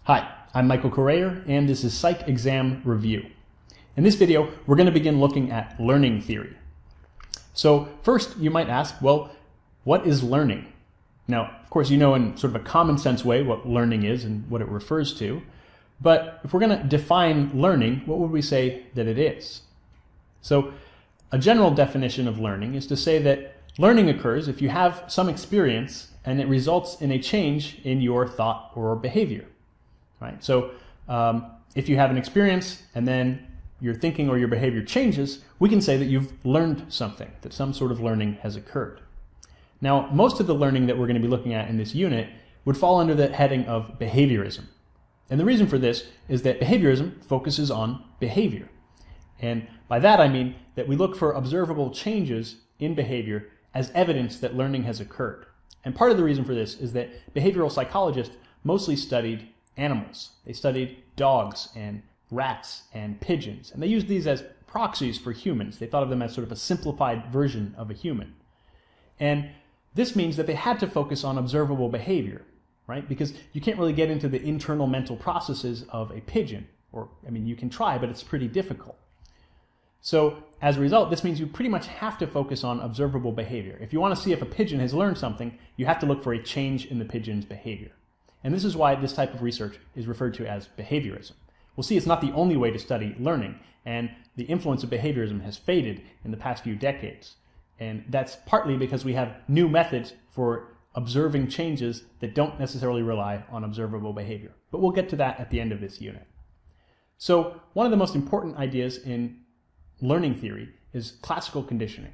Hi, I'm Michael Correyer, and this is Psych Exam Review. In this video, we're going to begin looking at learning theory. So first, you might ask, well, what is learning? Now, of course, you know in sort of a common sense way what learning is and what it refers to. But if we're going to define learning, what would we say that it is? So a general definition of learning is to say that learning occurs if you have some experience and it results in a change in your thought or behavior. Right? So if you have an experience and then your thinking or your behavior changes, we can say that you've learned something, that some sort of learning has occurred. Now, most of the learning that we're going to be looking at in this unit would fall under the heading of behaviorism. And the reason for this is that behaviorism focuses on behavior. And by that I mean that we look for observable changes in behavior as evidence that learning has occurred. And part of the reason for this is that behavioral psychologists mostly studied animals. They studied dogs and rats and pigeons, and they used these as proxies for humans. They thought of them as sort of a simplified version of a human. And this means that they had to focus on observable behavior, right? Because you can't really get into the internal mental processes of a pigeon, or, I mean, you can try, but it's pretty difficult. So as a result, this means you pretty much have to focus on observable behavior. If you want to see if a pigeon has learned something, you have to look for a change in the pigeon's behavior. And this is why this type of research is referred to as behaviorism. We'll see it's not the only way to study learning, and the influence of behaviorism has faded in the past few decades. And that's partly because we have new methods for observing changes that don't necessarily rely on observable behavior. But we'll get to that at the end of this unit. So one of the most important ideas in learning theory is classical conditioning.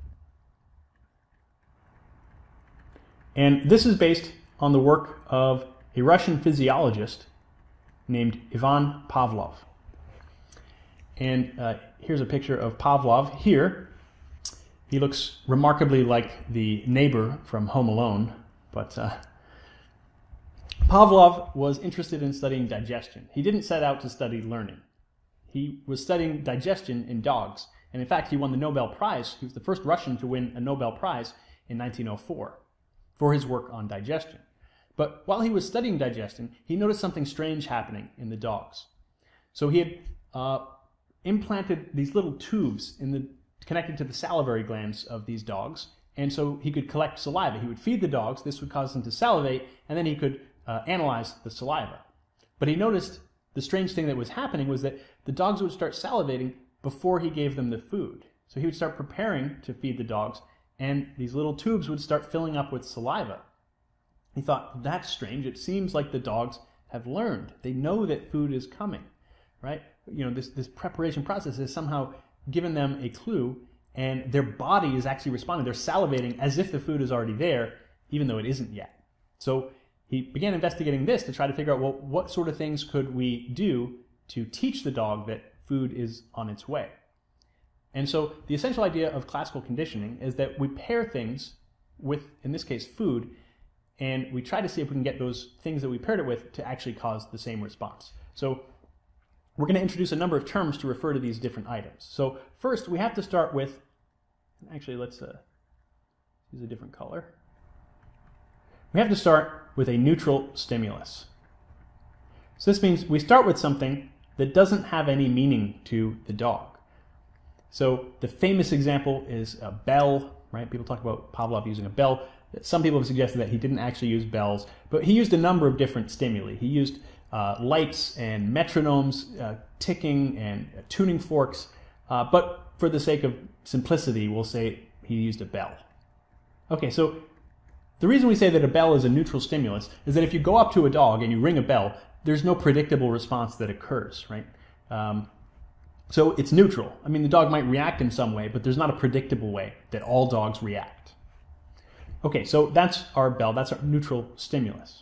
And this is based on the work of a Russian physiologist named Ivan Pavlov. And here's a picture of Pavlov here. He looks remarkably like the neighbor from Home Alone, but Pavlov was interested in studying digestion. He didn't set out to study learning. He was studying digestion in dogs, and in fact he won the Nobel Prize. He was the first Russian to win a Nobel Prize in 1904 for his work on digestion. But while he was studying digestion, he noticed something strange happening in the dogs. So he had implanted these little tubes connected to the salivary glands of these dogs, and so he could collect saliva. He would feed the dogs, this would cause them to salivate, and then he could analyze the saliva. But he noticed the strange thing that was happening was that the dogs would start salivating before he gave them the food. So he would start preparing to feed the dogs, and these little tubes would start filling up with saliva. He thought, that's strange. It seems like the dogs have learned. They know that food is coming, right? You know, this preparation process has somehow given them a clue, and their body is actually responding. They're salivating as if the food is already there, even though it isn't yet. So he began investigating this to try to figure out, well, what sort of things could we do to teach the dog that food is on its way? And so the essential idea of classical conditioning is that we pair things with, in this case, food, and we try to see if we can get those things that we paired it with to actually cause the same response. So we're going to introduce a number of terms to refer to these different items. So first, we have to start with, actually let's use a different color. We have to start with a neutral stimulus. So this means we start with something that doesn't have any meaning to the dog. So the famous example is a bell, right? People talk about Pavlov using a bell. Some people have suggested that he didn't actually use bells, but he used a number of different stimuli. He used lights and metronomes, ticking and tuning forks, but for the sake of simplicity, we'll say he used a bell. Okay, so the reason we say that a bell is a neutral stimulus is that if you go up to a dog and you ring a bell, there's no predictable response that occurs, right? So it's neutral. I mean, the dog might react in some way, but there's not a predictable way that all dogs react. Okay, so that's our bell, that's our neutral stimulus.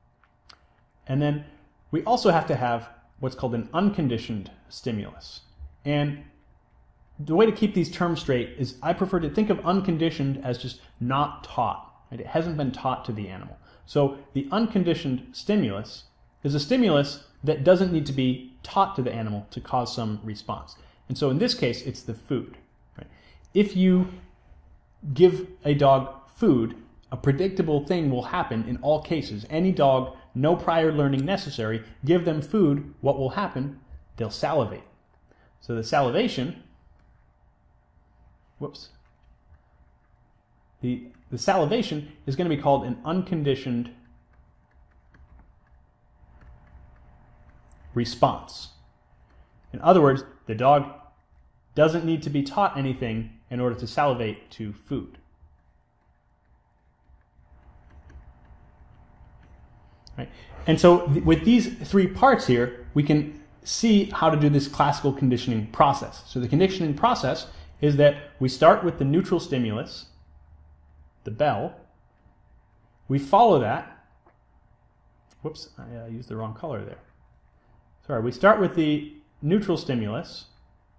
And then we also have to have what's called an unconditioned stimulus. And the way to keep these terms straight is I prefer to think of unconditioned as just not taught. Right? It hasn't been taught to the animal. So the unconditioned stimulus is a stimulus that doesn't need to be taught to the animal to cause some response. And so in this case, it's the food. Right? If you give a dog food, a predictable thing will happen in all cases. Any dog no prior learning necessary, give them food, what will happen? They'll salivate. So the salivation, the salivation is going to be called an unconditioned response. In other words, the dog doesn't need to be taught anything in order to salivate to food. Right? And so with these three parts here, we can see how to do this classical conditioning process. So the conditioning process is that we start with the neutral stimulus, the bell. We follow that. Whoops, I used the wrong color there. Sorry, we start with the neutral stimulus,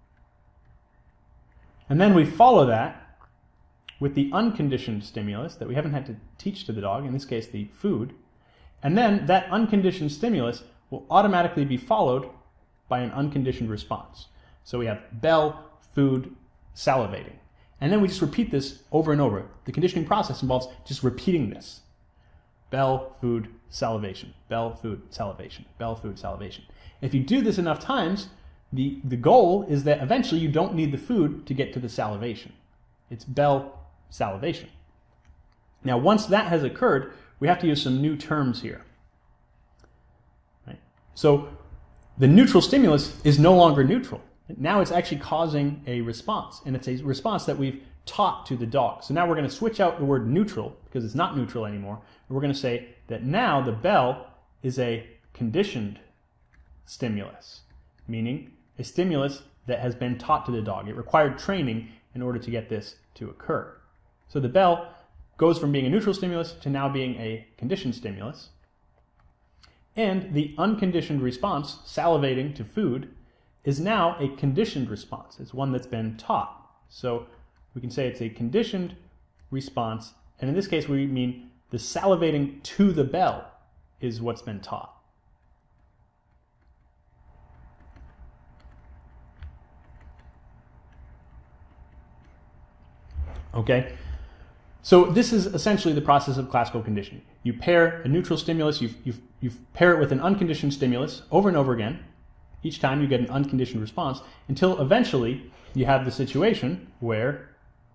and then we follow that with the unconditioned stimulus that we haven't had to teach to the dog, in this case the food, and then that unconditioned stimulus will automatically be followed by an unconditioned response. So we have bell, food, salivating. And then we just repeat this over and over. The conditioning process involves just repeating this. Bell, food, salivation. Bell, food, salivation. Bell, food, salivation. If you do this enough times, the goal is that eventually you don't need the food to get to the salivation. It's bell, salivation. Now, once that has occurred, we have to use some new terms here. Right? So the neutral stimulus is no longer neutral. Now it's actually causing a response, and it's a response that we've taught to the dog. So now we're going to switch out the word neutral, because it's not neutral anymore, and we're going to say that now the bell is a conditioned stimulus, meaning a stimulus that has been taught to the dog. It required training in order to get this to occur. So the bell goes from being a neutral stimulus to now being a conditioned stimulus. And the unconditioned response, salivating to food, is now a conditioned response. It's one that's been taught. So we can say it's a conditioned response, and in this case we mean the salivating to the bell is what's been taught. Okay? So this is essentially the process of classical conditioning. You pair a neutral stimulus, you pair it with an unconditioned stimulus over and over again. Each time you get an unconditioned response until eventually you have the situation where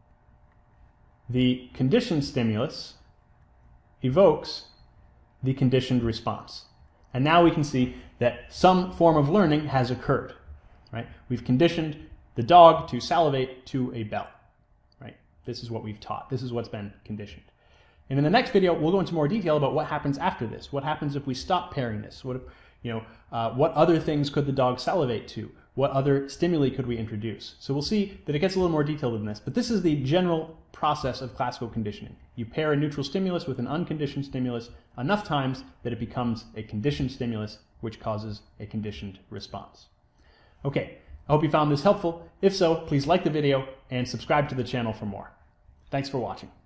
the conditioned stimulus evokes the conditioned response. And now we can see that some form of learning has occurred. Right? We've conditioned the dog to salivate to a bell. Right? This is what we've taught. This is what's been conditioned. And in the next video, we'll go into more detail about what happens after this. What happens if we stop pairing this? What other things could the dog salivate to? What other stimuli could we introduce? So we'll see that it gets a little more detailed than this, but this is the general process of classical conditioning. You pair a neutral stimulus with an unconditioned stimulus enough times that it becomes a conditioned stimulus, which causes a conditioned response. Okay, I hope you found this helpful. If so, please like the video and subscribe to the channel for more. Thanks for watching.